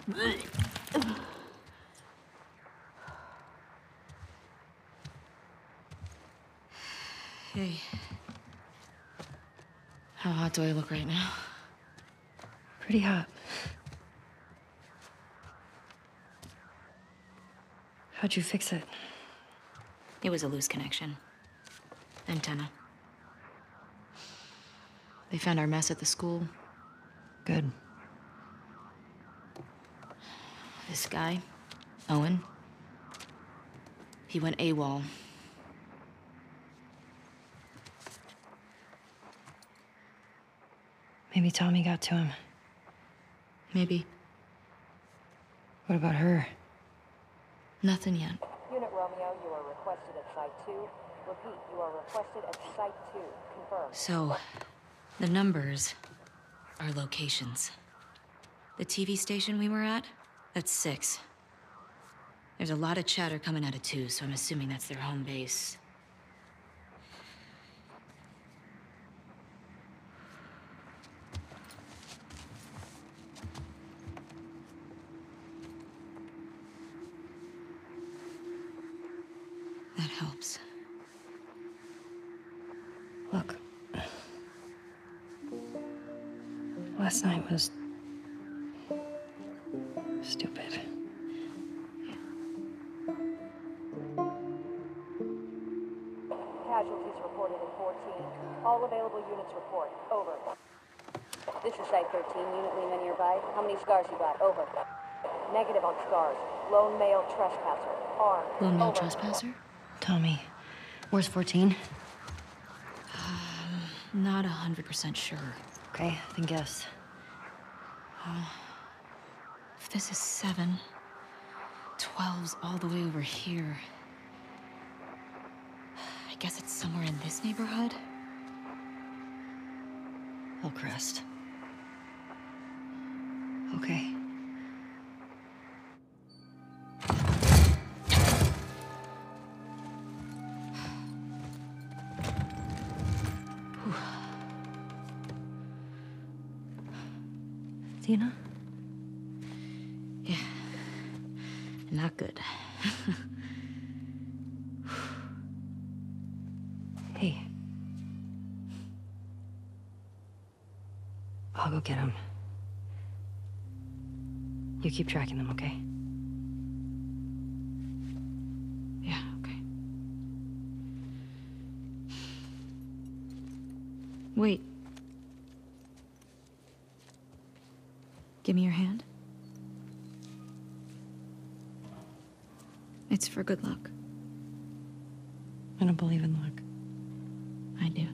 Hey. How hot do I look right now? Pretty hot. How'd you fix it? It was a loose connection. Antenna. They found our mess at the school. Good. This guy, Owen, he went AWOL. Maybe Tommy got to him. Maybe. What about her? Nothing yet. Unit Romeo, you are requested at Site 2. Repeat, you are requested at Site 2. Confirm. So, the numbers are locations. The TV station we were at, that's 6. There's a lot of chatter coming out of 2, so I'm assuming that's their home base. That helps. Look. Last night was... stupid. Casualties reported at 14. All available units report. Over. This is Site 13. Unit Lima nearby. How many scars you got? Over. Negative on scars. Lone male trespasser. Armed. Lone male Over. trespasser? Tommy, where's 14? Not 100% sure. Okay, then guess. If this is 7, 12's all the way over here. I guess it's somewhere in this neighborhood? Hillcrest. Okay. Dina? Yeah. Not good. Hey. I'll go get him. You keep tracking them, okay? Yeah, okay. Wait. Give me your hand. It's for good luck. I don't believe in luck. I do.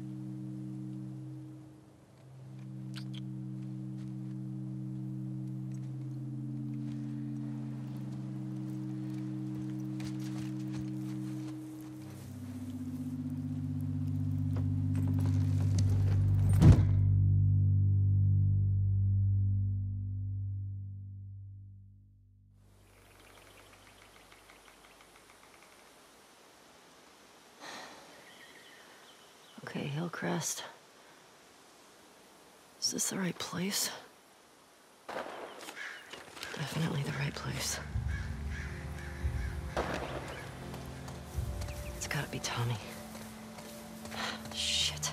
Okay, Hillcrest. Is this the right place? Definitely the right place. It's gotta be Tommy. Shit.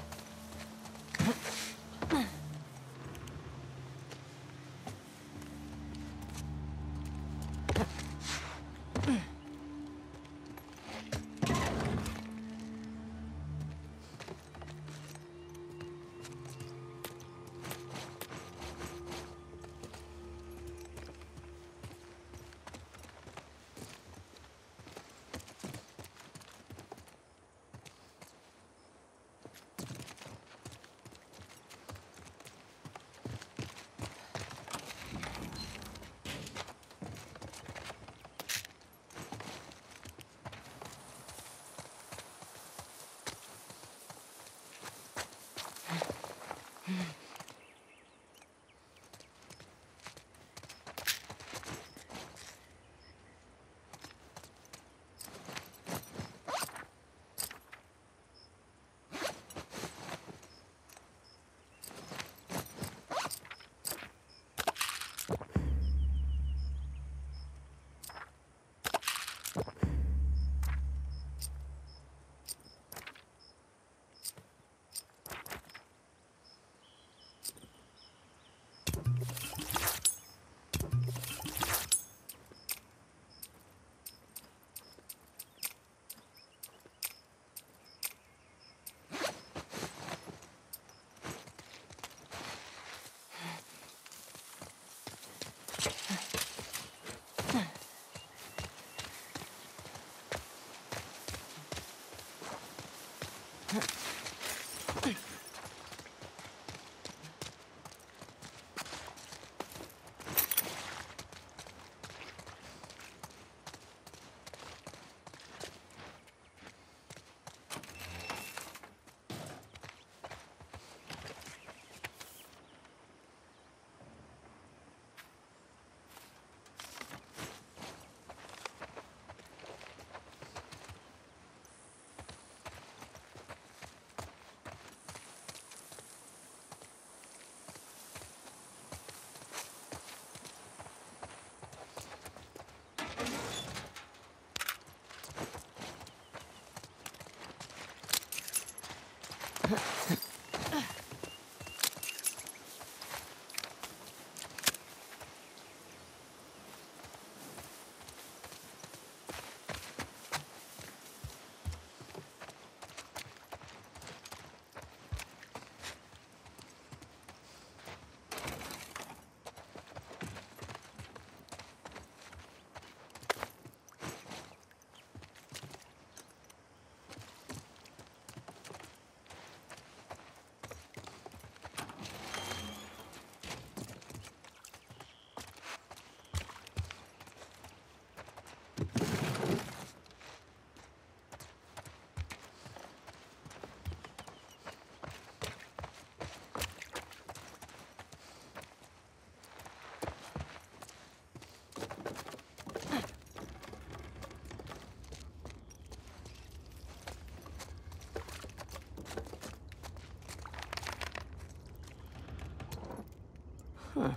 Huh.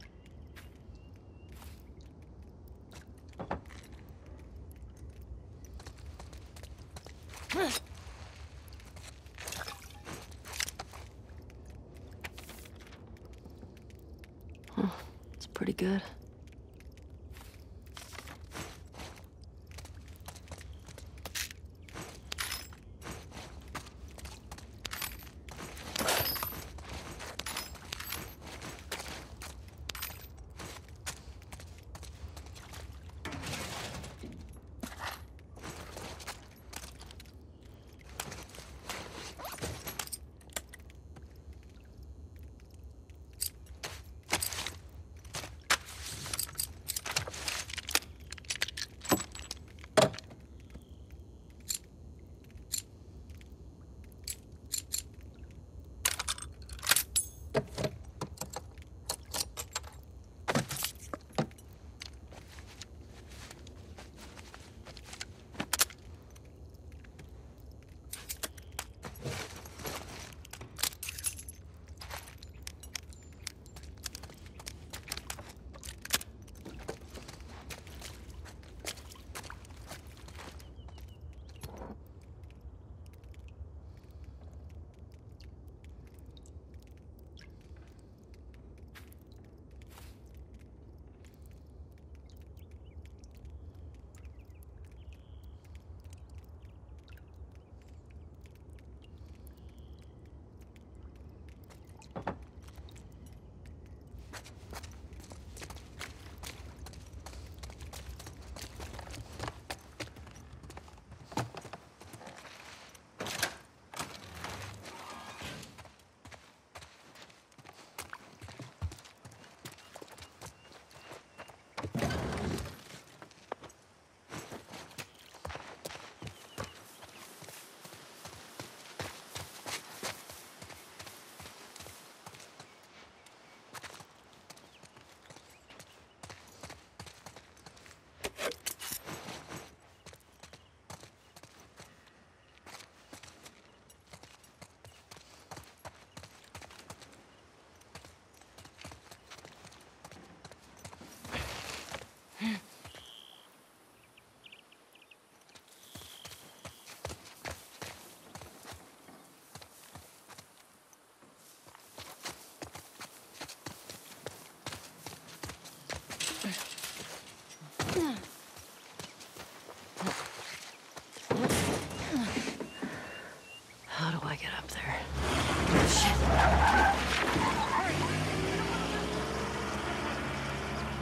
Huh. It's pretty good.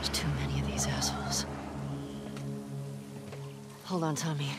There's too many of these assholes. Hold on, Tommy.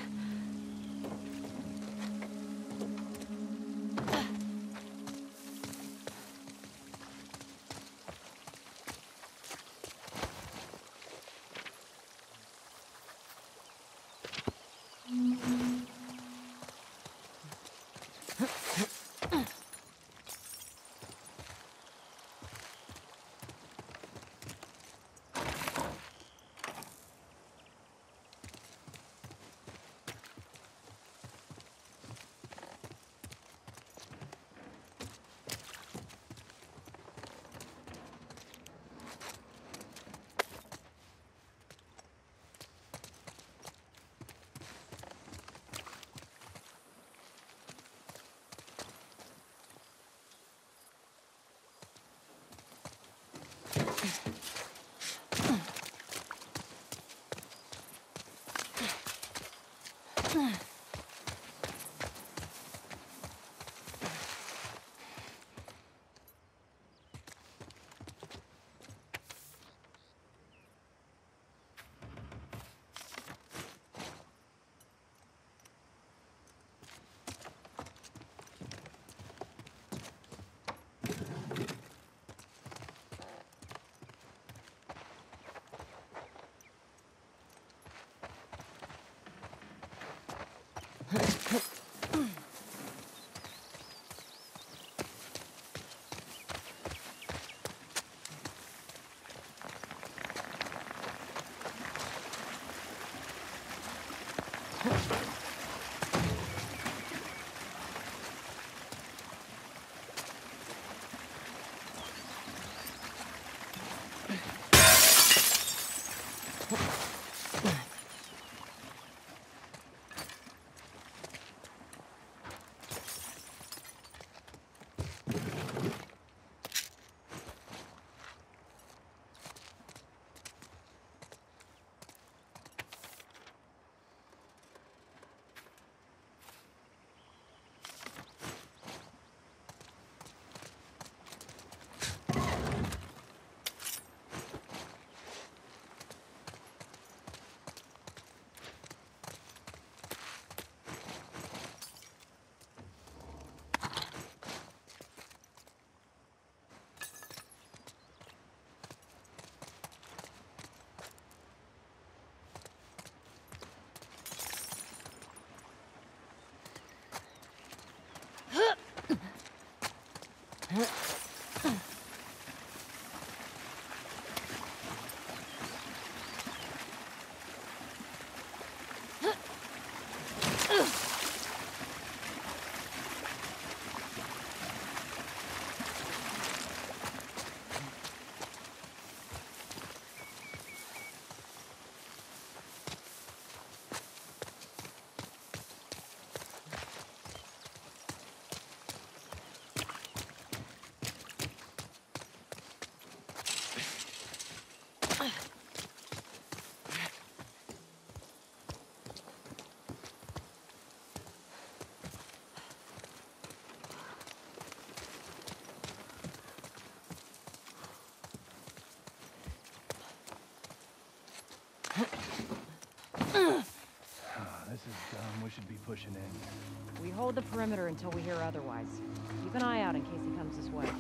This is dumb. We should be pushing in. We hold the perimeter until we hear otherwise. Keep an eye out in case he comes this way.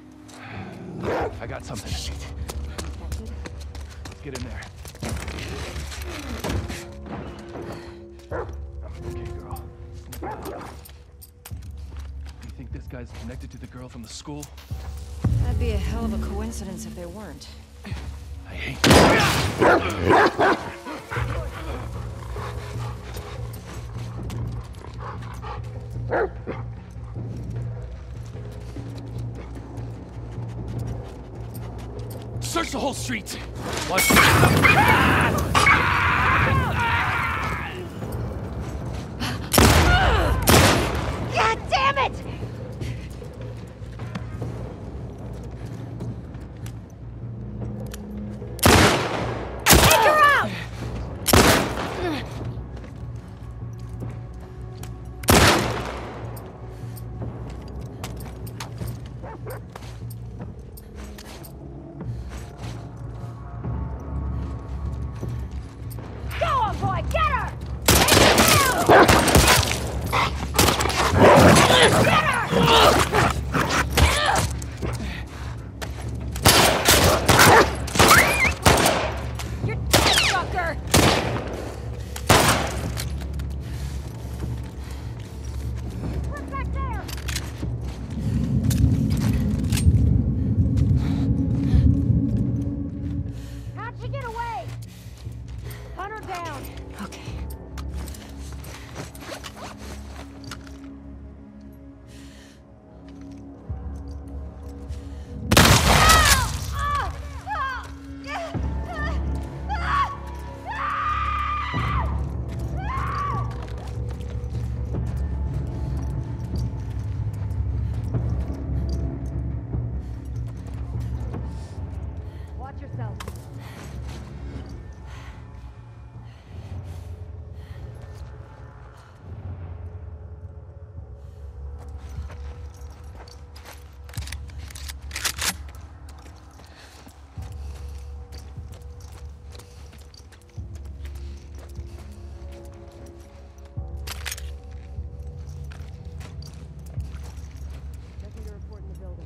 I got something. Shit. Let's get in there. Okay, girl. You think this guy's connected to the girl from the school? That'd be a hell of a coincidence if they weren't. I hate Search the whole street! Watch. God damn it! Take her out! boy! Get her! Take her down! Get her! You're dead, fucker! What's back there? How'd she get away? Hunt her down. Okay. Watch yourself. Checking your report in the building.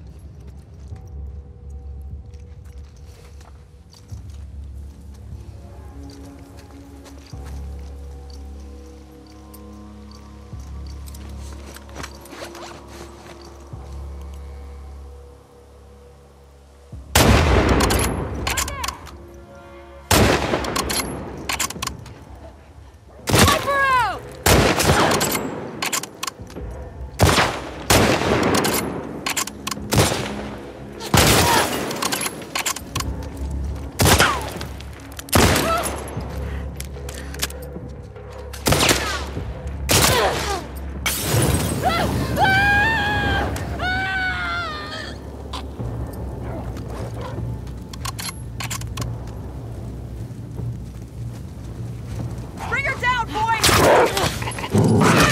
Bring her down, boy!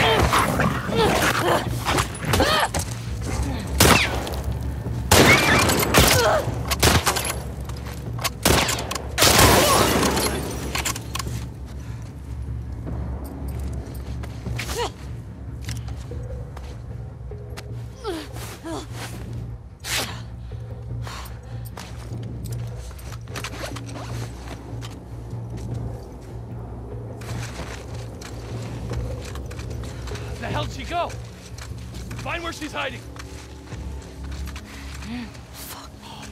The hell'd she go? Find where she's hiding. Fuck me.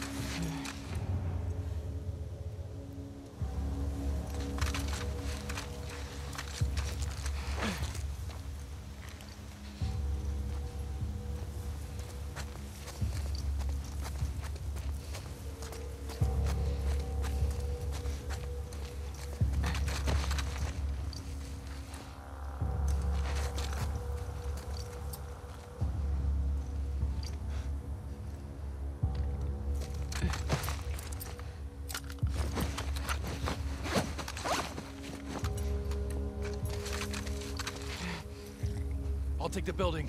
I'll take the building.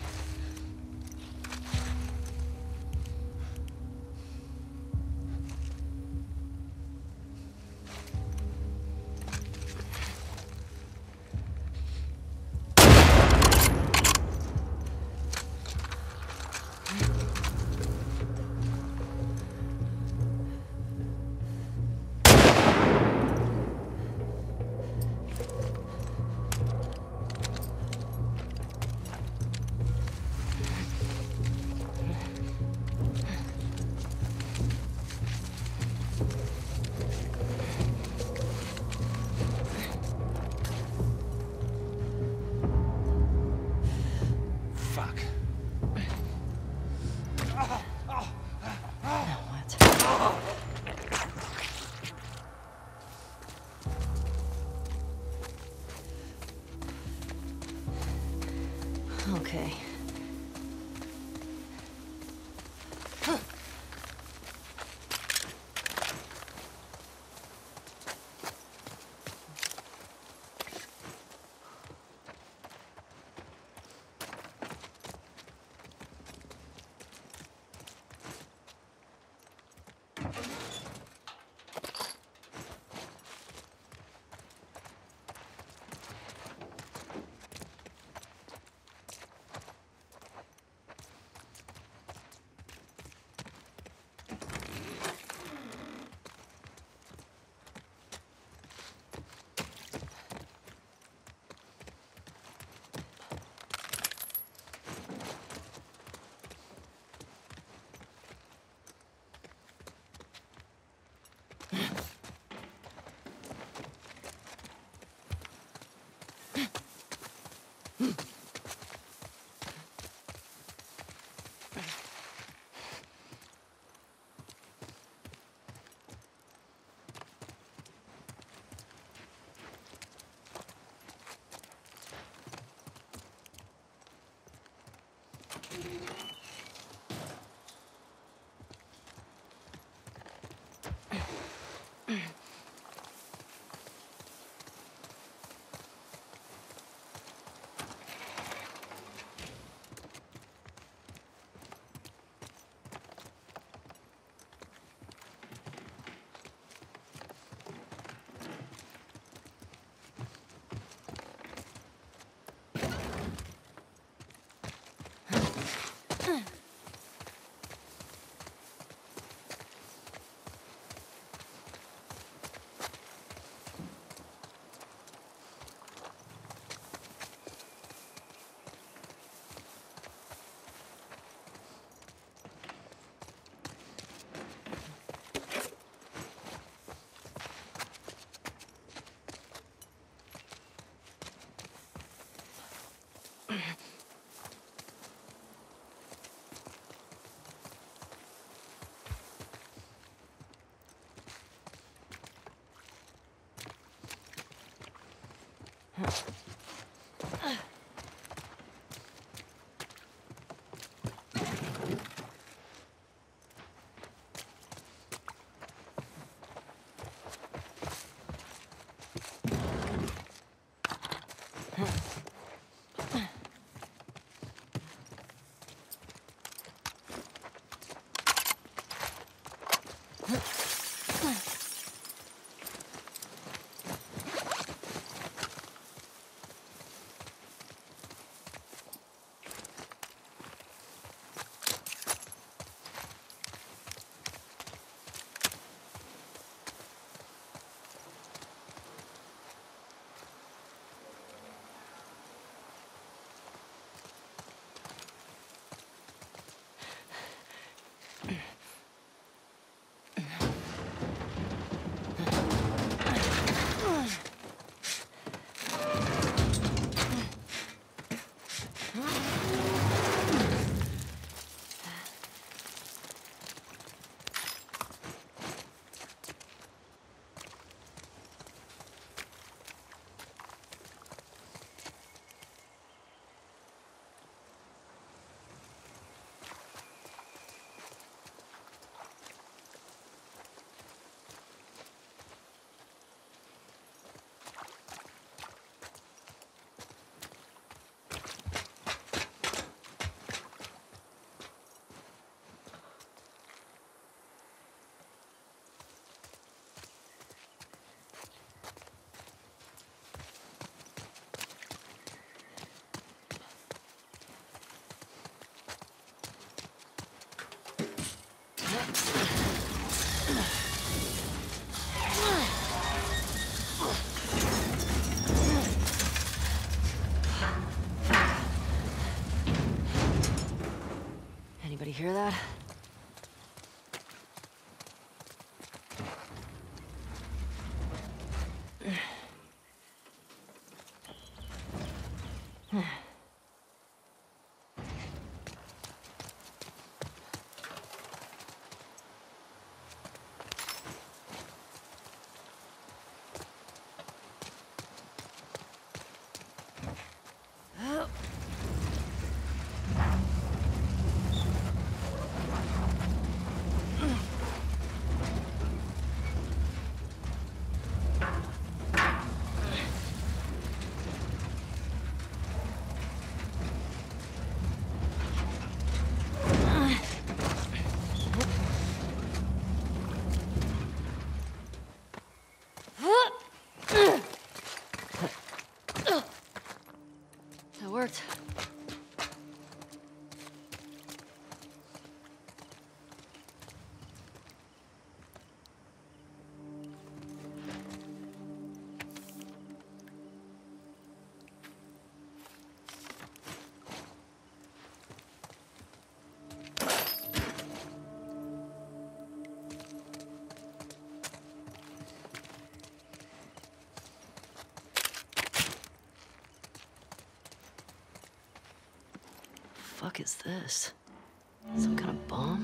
Fuck. Now what? Okay. Anybody hear that? fuck is this? Some kind of bomb?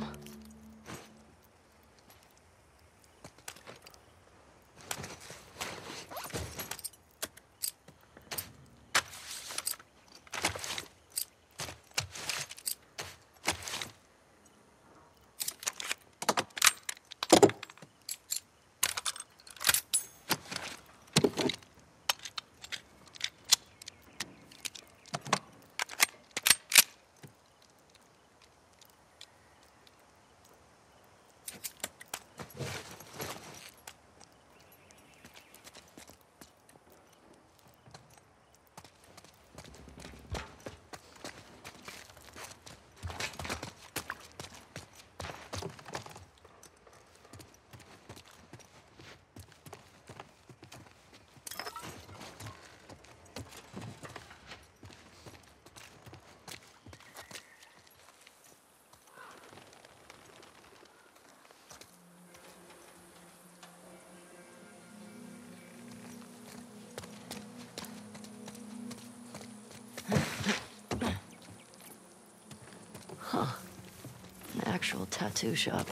An actual tattoo shop.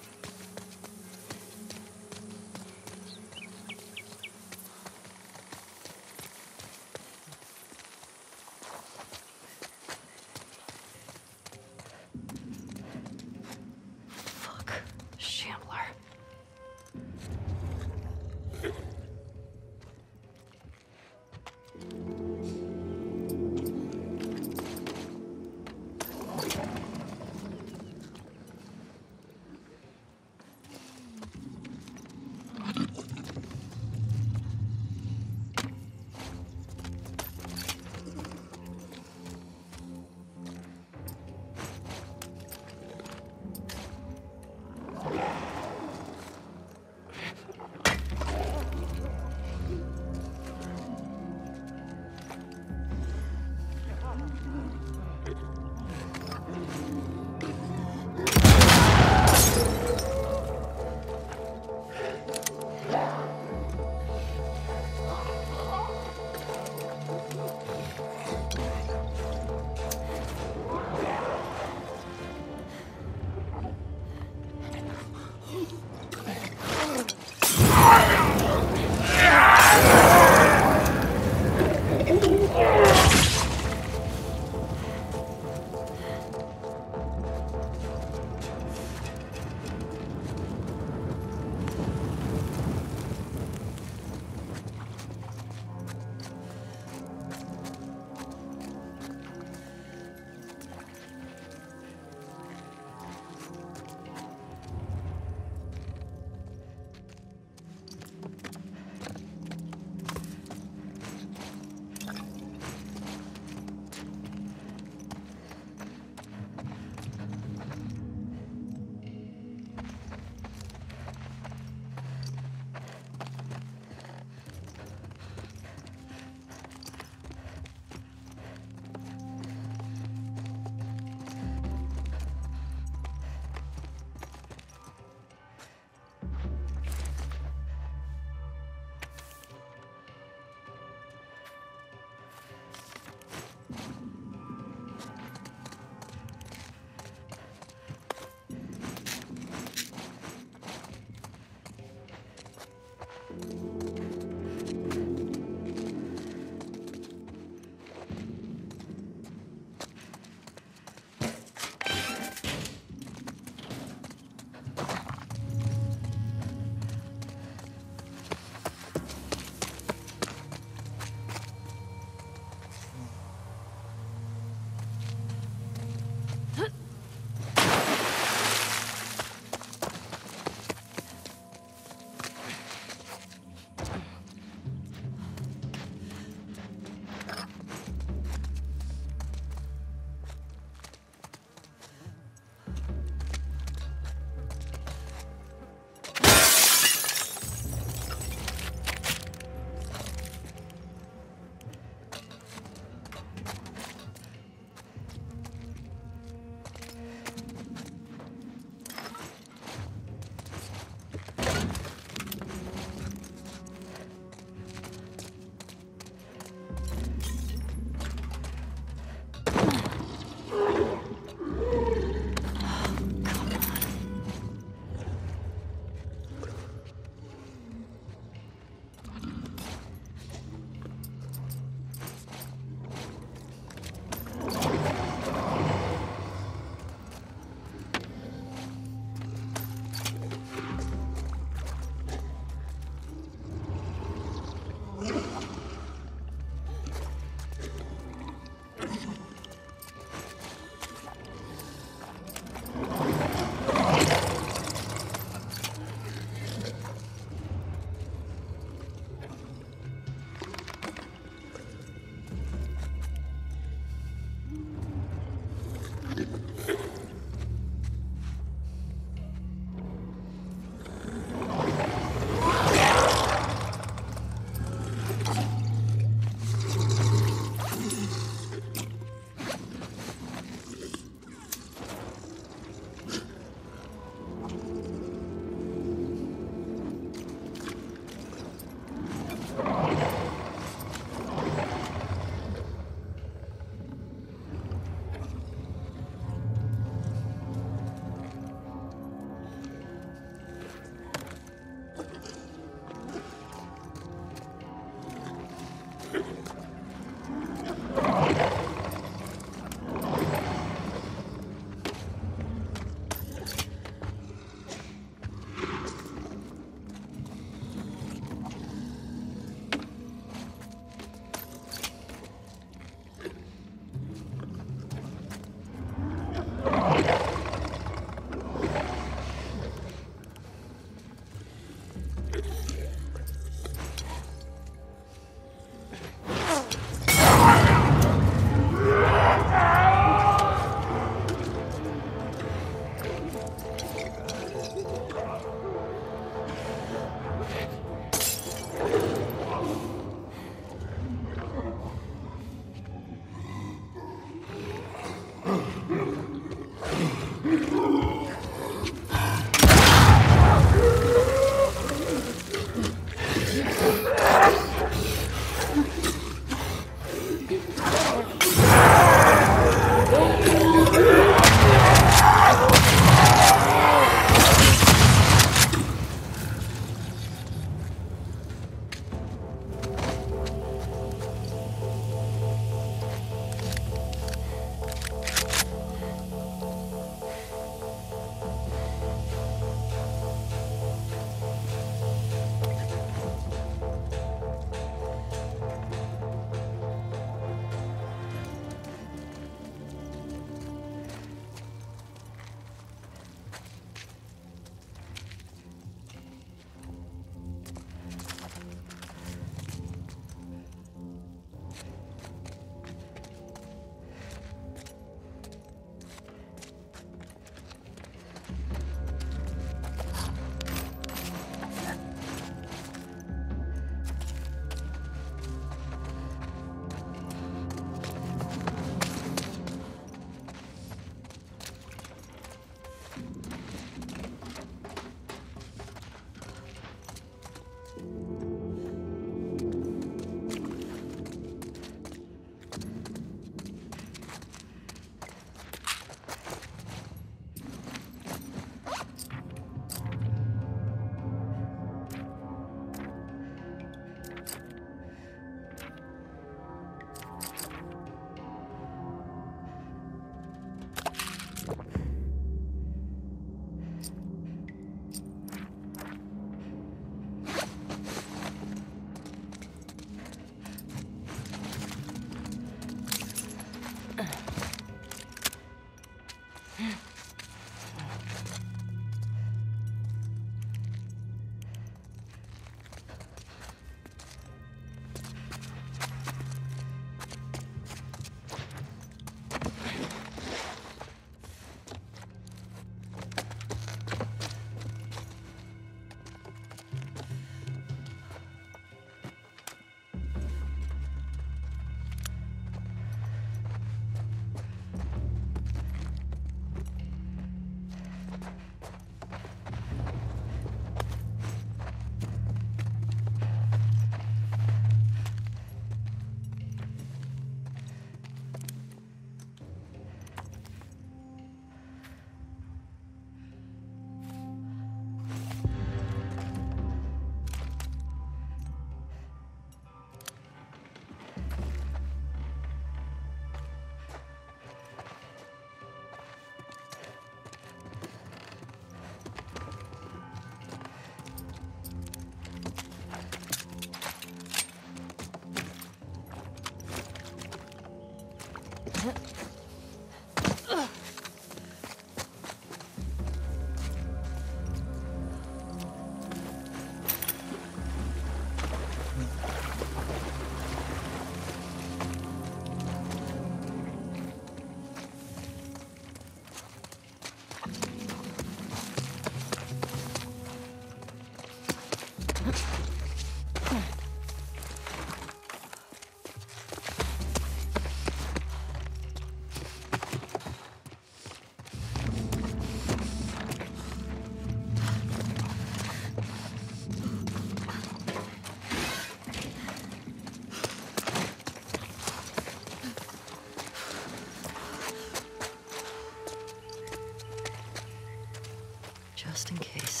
Just in case.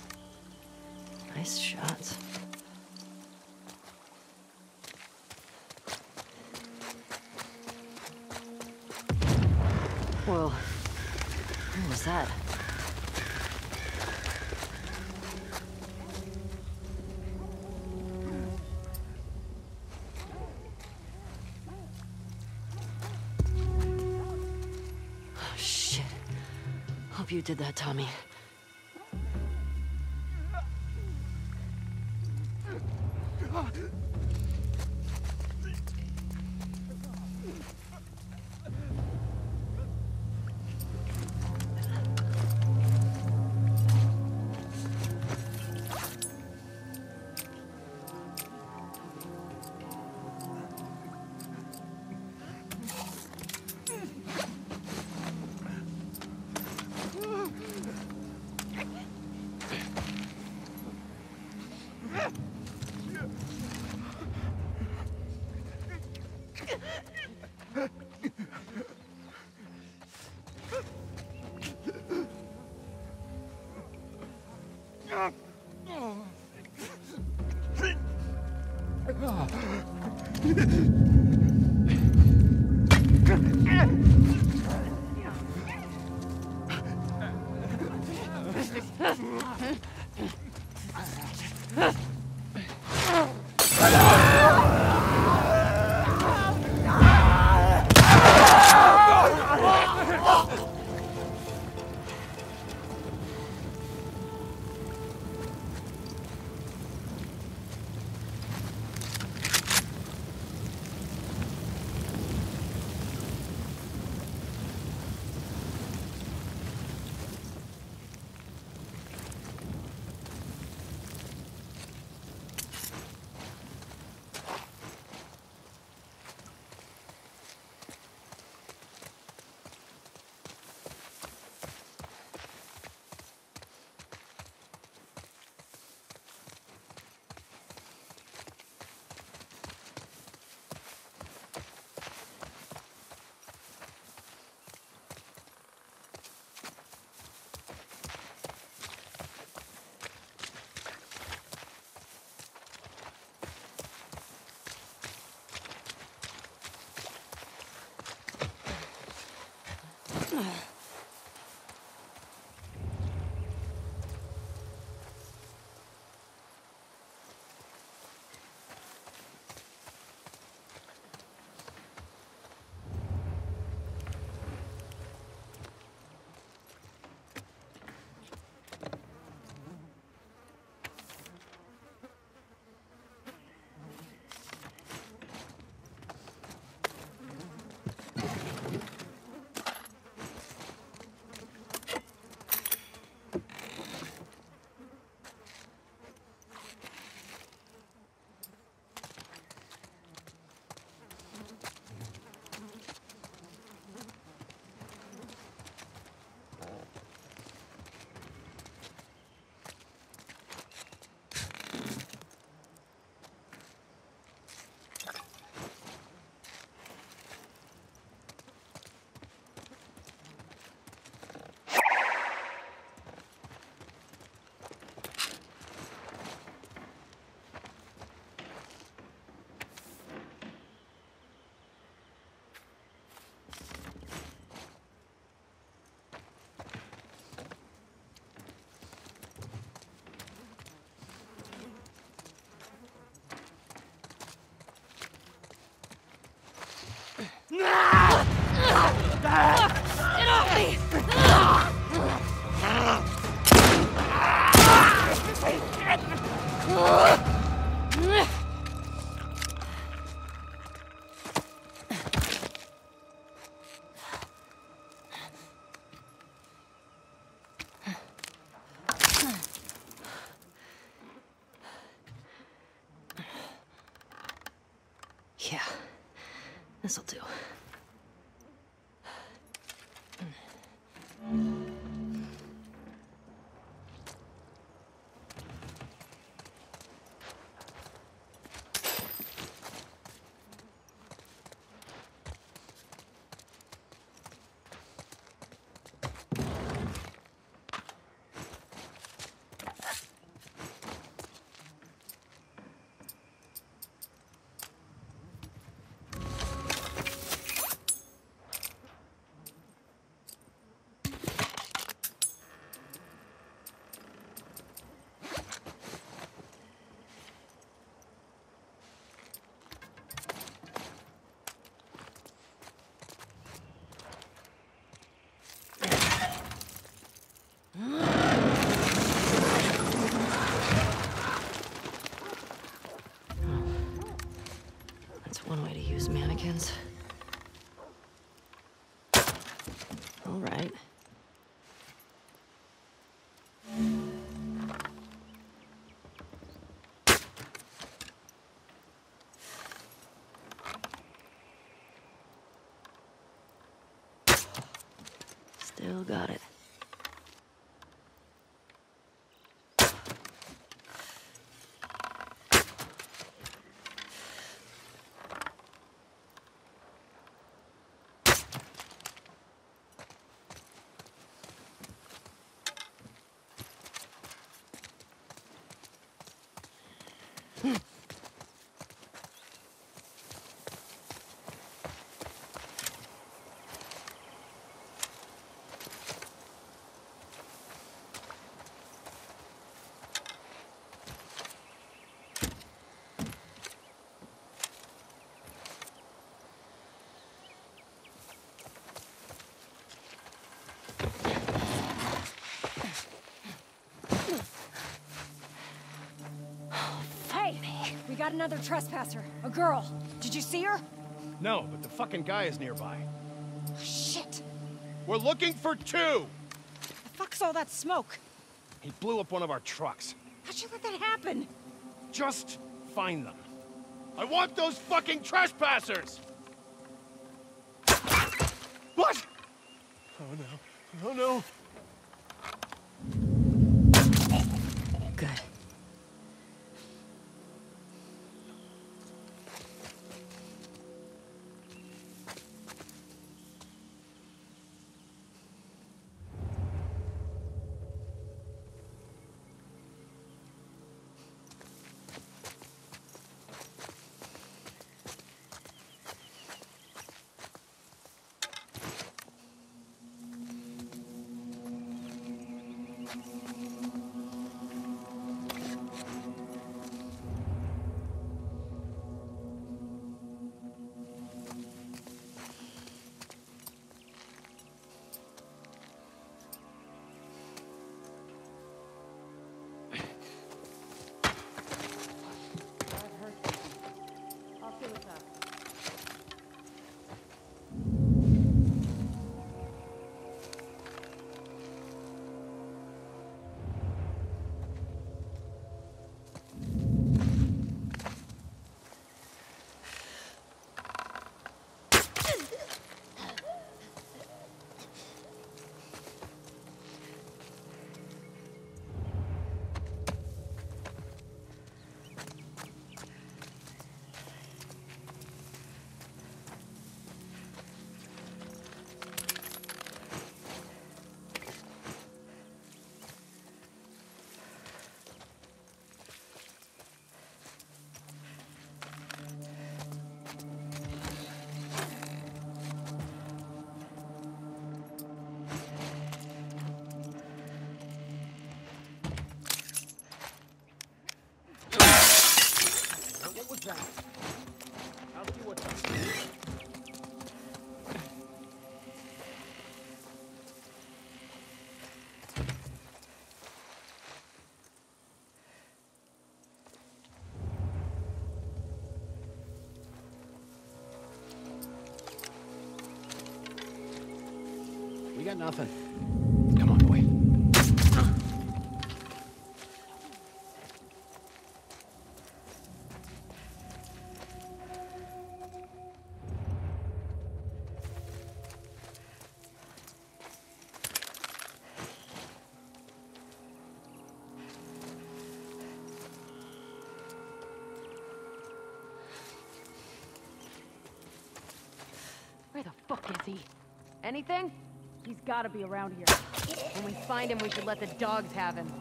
Nice shots. Whoa. What was that? Oh, shit. Hope you did that, Tommy. Yeah, this'll do. That's one way to use mannequins. All right. Still got it. got another trespasser. A girl. Did you see her? No, but the fucking guy is nearby. Shit. We're looking for two! The fuck's all that smoke? He blew up one of our trucks. How'd you let that happen? Just find them. I want those fucking trespassers! What? Oh no. Oh no. Good. I'll see what's up. What was that? I'll see what's up. We got nothing. Come on, boy. Where the fuck is he? Anything? He's gotta be around here. When we find him, we should let the dogs have him.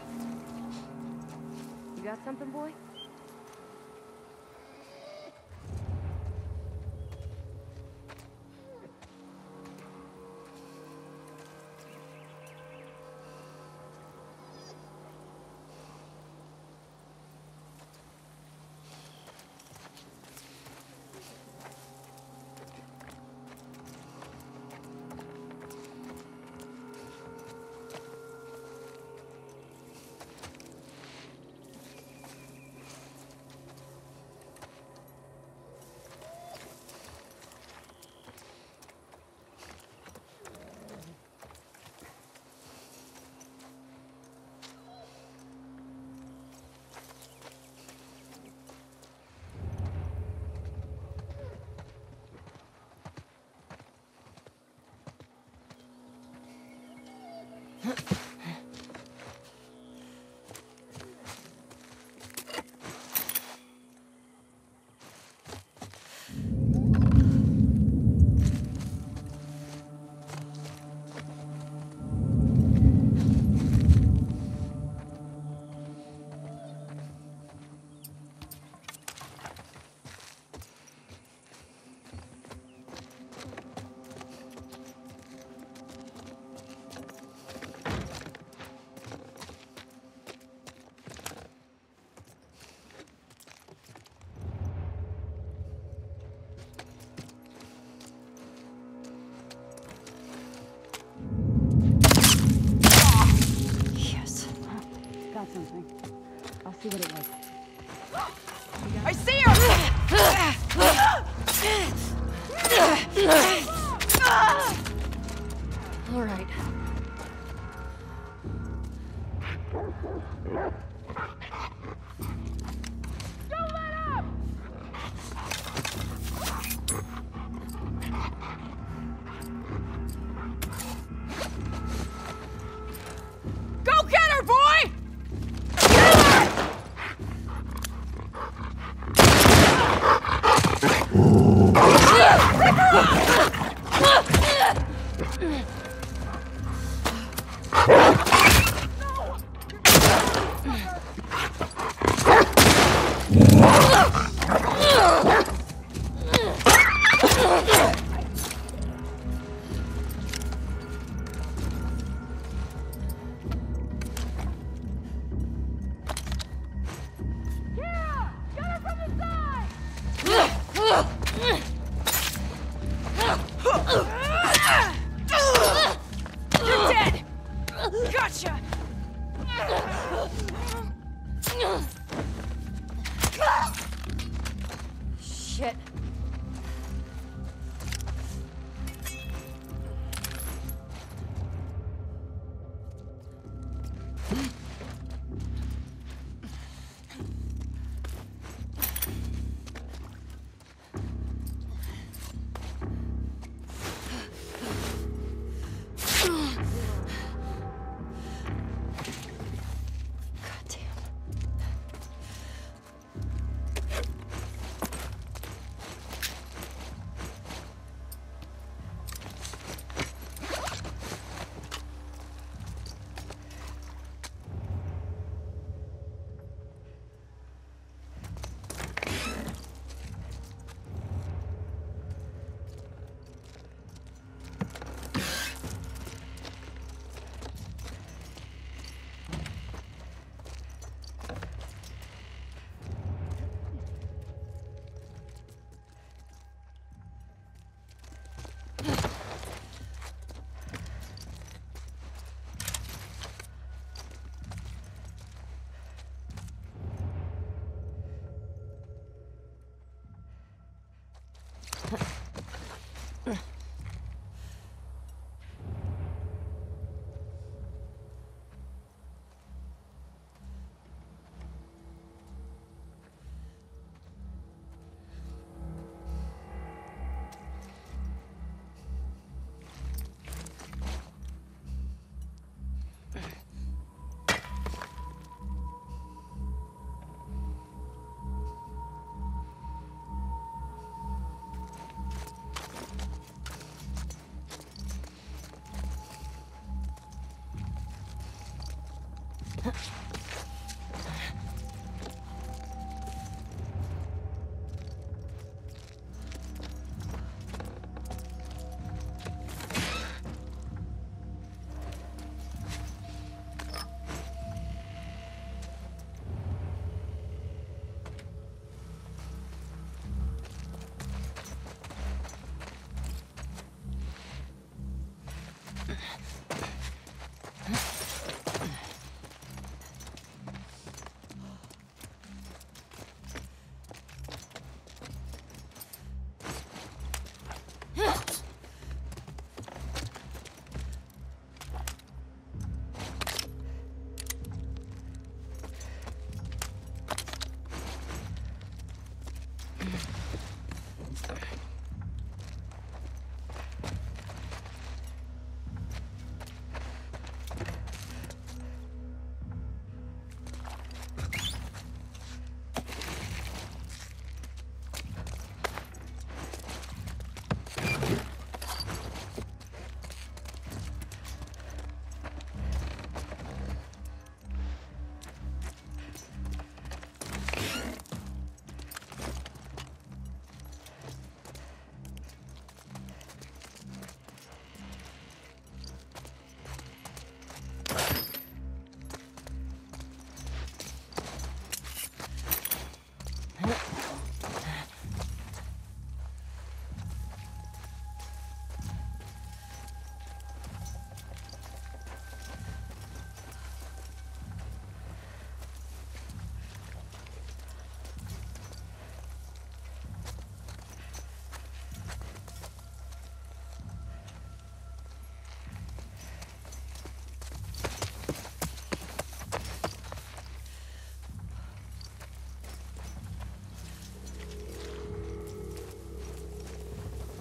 You got something, boy? Got something. I'll see what it was. I see her! All right. Don't let up! Go get her, boy! You're dead! Gotcha! Shit.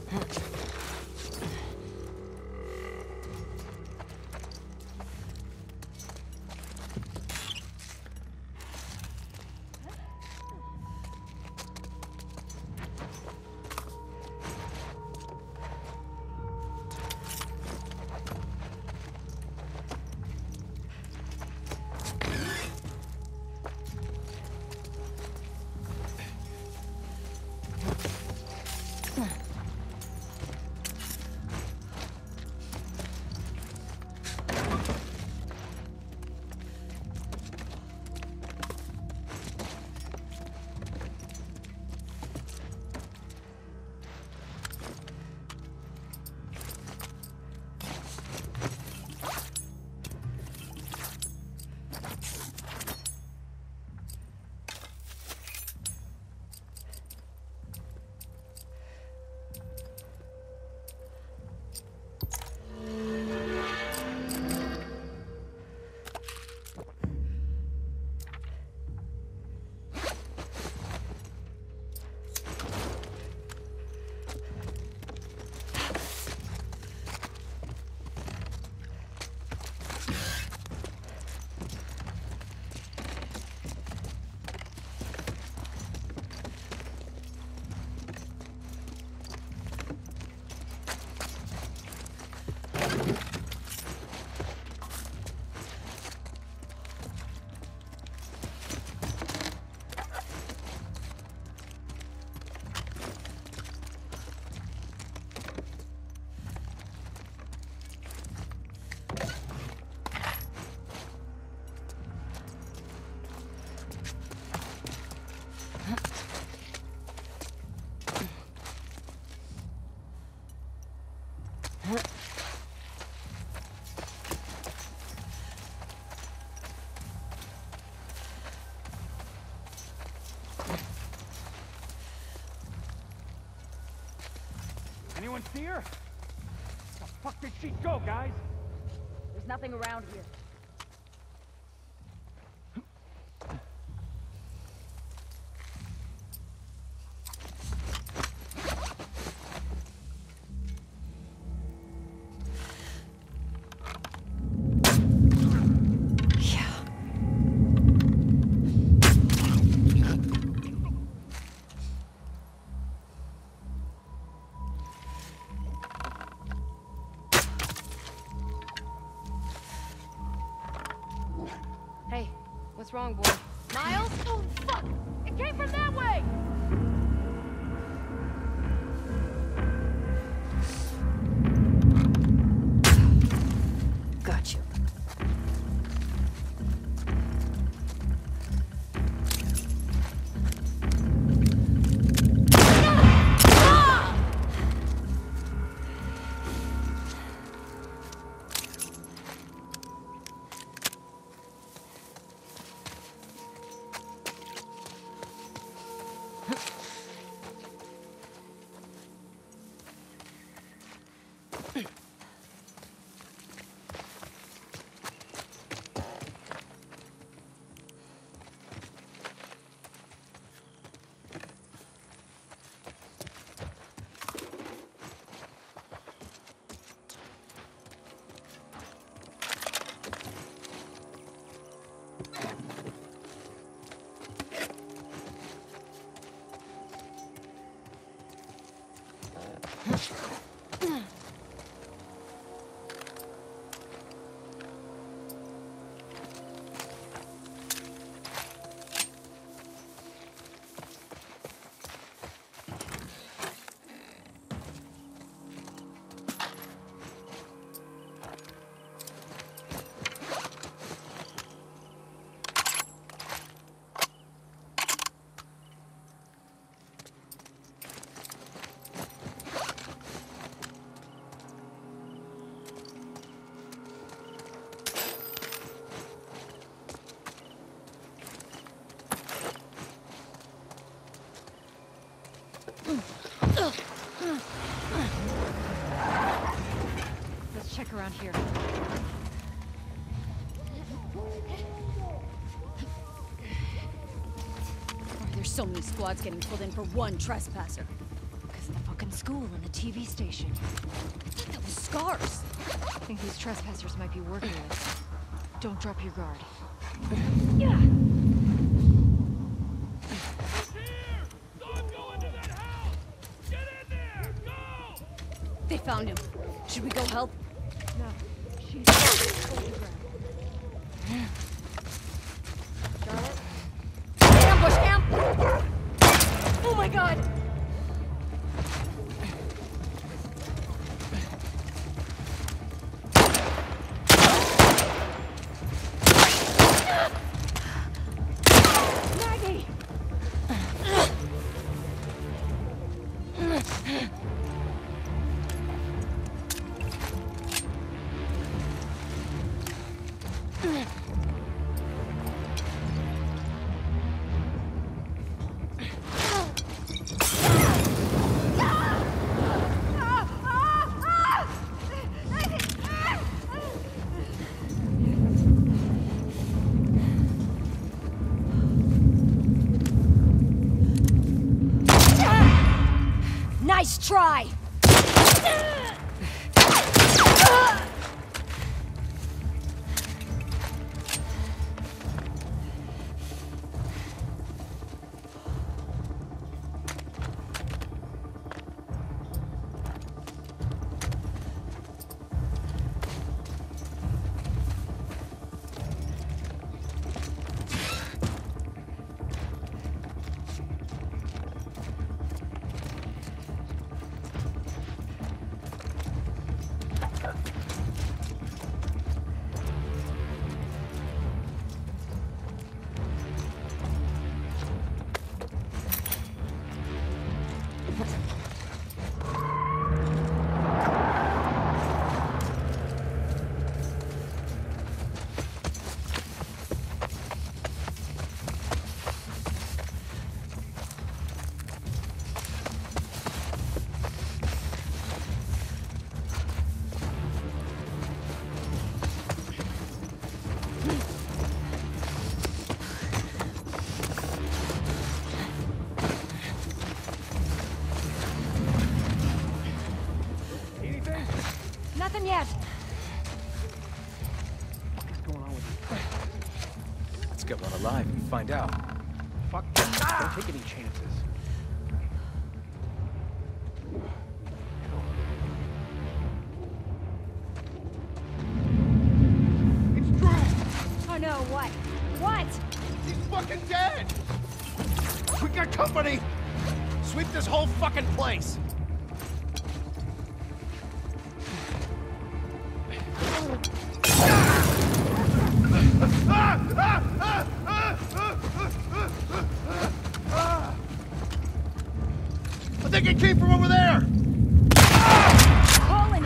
Anyone see her? Where the fuck did she go, guys? There's nothing around here. What's wrong, boy? Miles? Oh, fuck! It came from that way! Got you. Let's check around here. Why are there so many squads getting pulled in for one trespasser? Because the fucking school and the TV station. I think that was Scars. I think these trespassers might be working with us. Don't drop your guard. Yeah. They found him. Should we go help? No. She's hold your ground. Charlotte? Ambush! Oh my god! Maggie! Nice try! Nothing yet. What's going on with you? Let's get one alive and find out. Fuck. Don't take any chances. It's Drew! Oh no, what? What? He's fucking dead! We got company! Sweep this whole fucking place! I think it came from over there! Colin!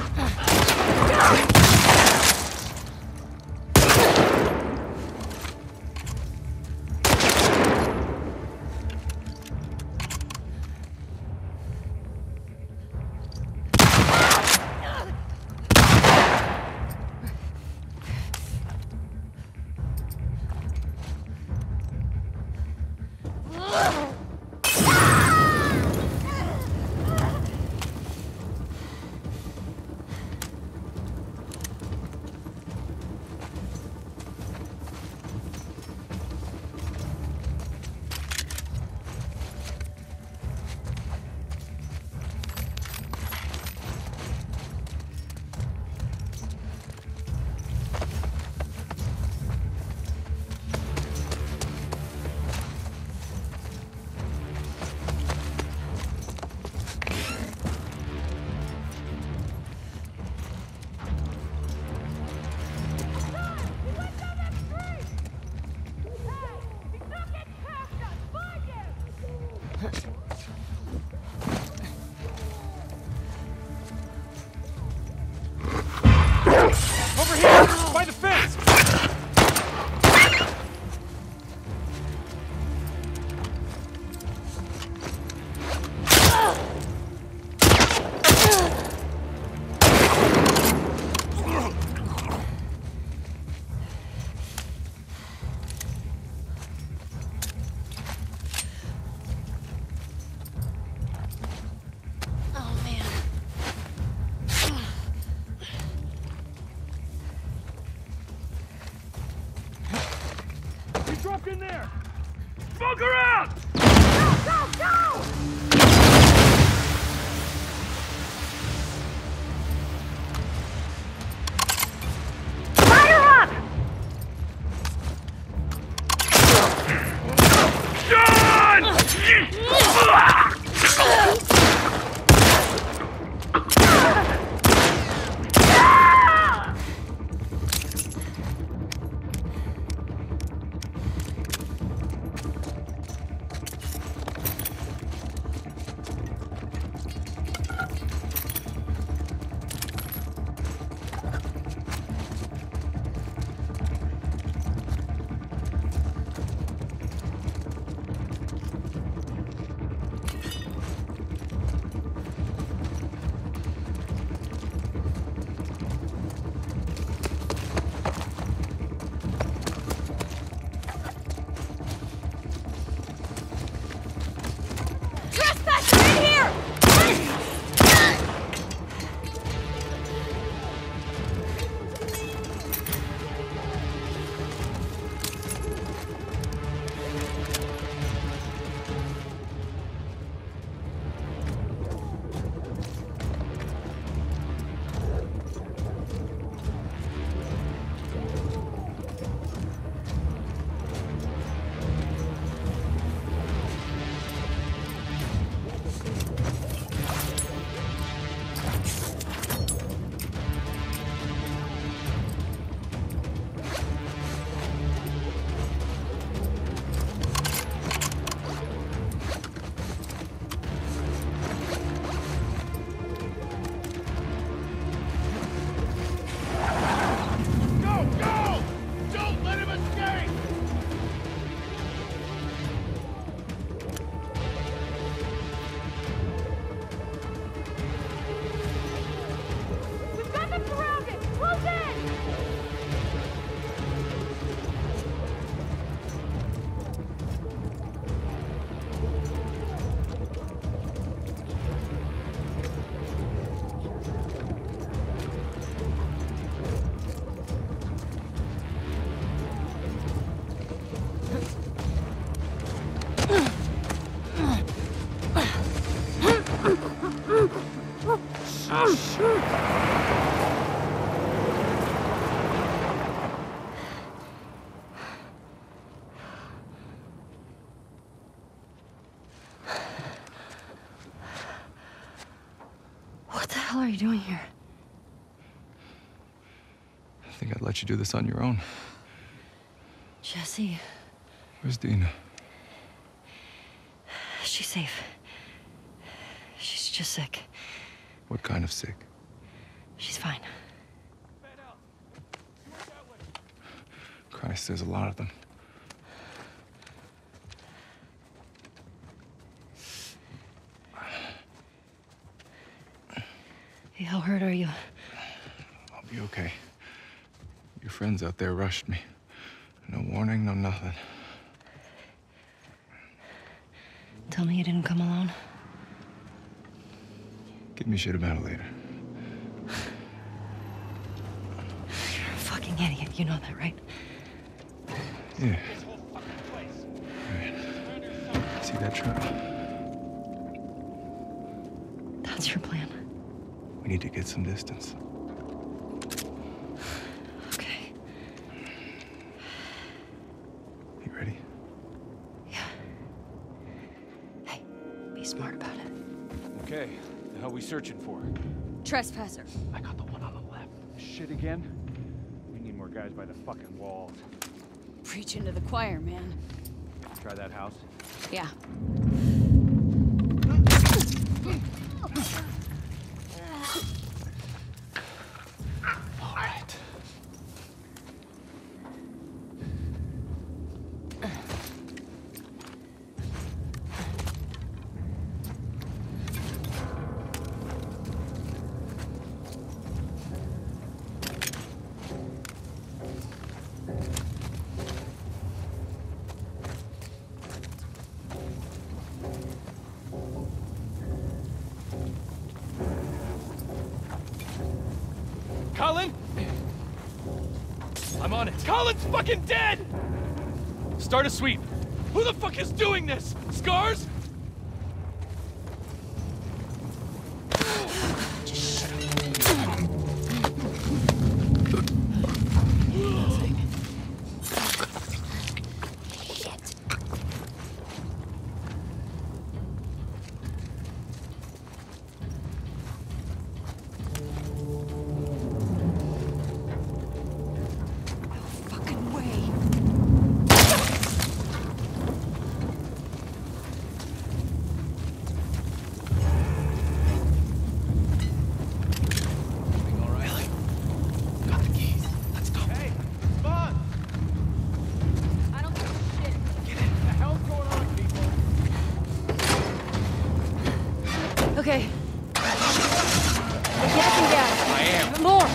What the hell are you doing here? I think I'd let you do this on your own. Jesse, Where's Dina? she's safe. She's just sick. What kind of sick? She's fine. Christ, there's a lot of them. Hey, how hurt are you? I'll be okay. Your friends out there rushed me. No warning, no nothing. Tell me you didn't come alone. Give me shit about it later. You're a fucking idiot. You know that, right? Yeah. Right. See that truck? That's your plan. We need to get some distance. Okay. You ready? Yeah. Hey, be smart about it. Okay, the hell we searching for? Trespasser. I got the one on the left. Shit again? We need more guys by the fucking walls. Preaching to the choir, man. Try that house. Yeah. All right. Colin? I'm on it. Colin's fucking dead! Start a sweep. Who the fuck is doing this? Scars? Okay. Get us some gas. I am. More!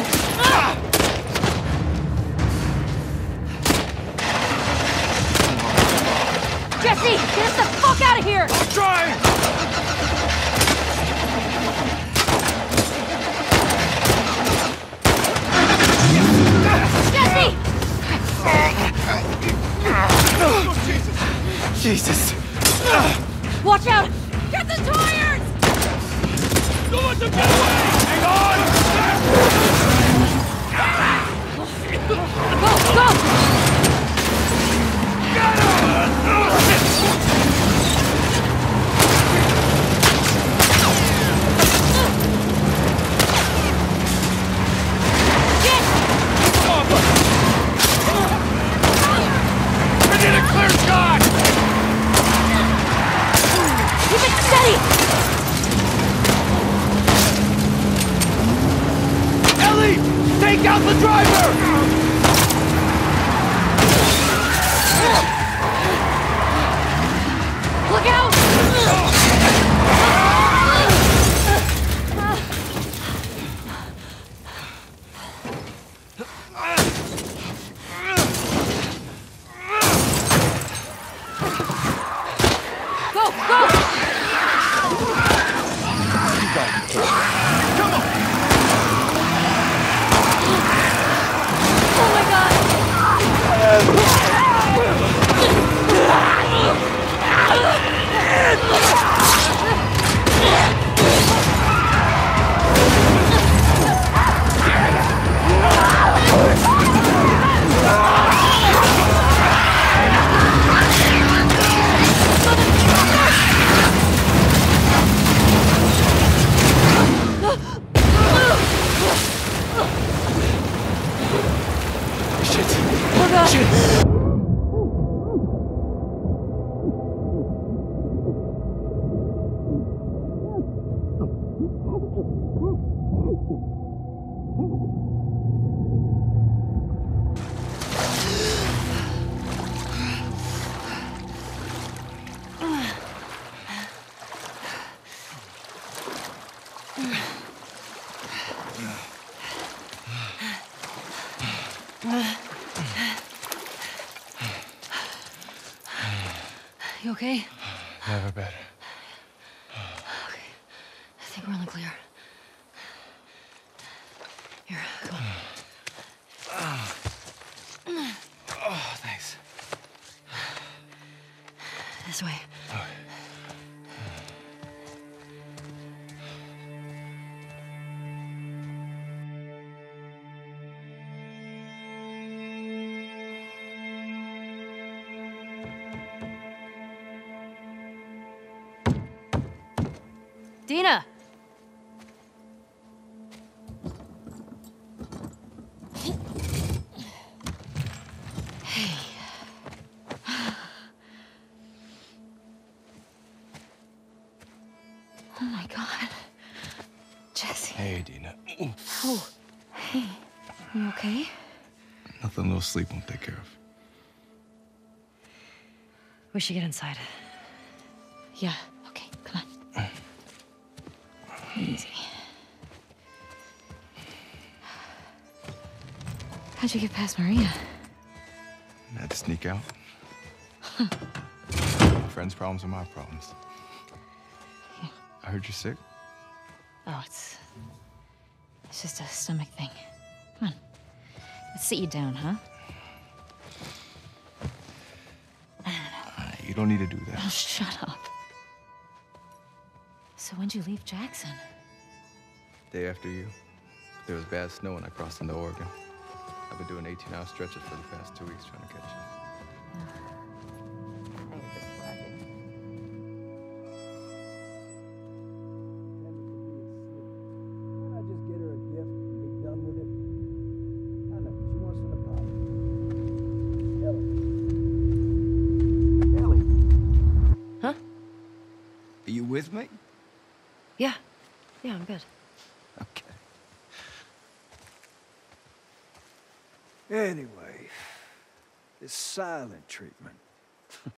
Jesse, get us the fuck out of here! I'm trying! Jesse! Jesus! Watch out! Get the tires! Don't let them get away! Hang on! Go! Go! I need a clear shot! Keep it steady! Ellie! Take out the driver! Look out! Go! Go! Oh my god! You okay? Never better. Okay. I think we're on the clear. Here, come on. Oh, thanks. This way. Dina! Hey. Oh my God. Jesse. Hey, Dina. Ooh. Oh, hey. You okay? Nothing a little sleep won't take care of. We should get inside. Yeah, okay, come on. Easy. How'd you get past Maria? I had to sneak out. My friend's problems are my problems. Yeah. I heard you're sick. Oh, it's just a stomach thing. Come on. Let's sit you down, huh? You don't need to do that. Oh, shut up. So when'd you leave Jackson? Day after you, there was bad snow and I crossed into Oregon. I've been doing 18-hour stretches for the past 2 weeks trying to catch you. I was just bragging. Why not just get her a gift and be done with it? I know, she wants an apology. Ellie. Huh? Are you with me? Yeah. Yeah, I'm good. Okay. Anyway, this silent treatment.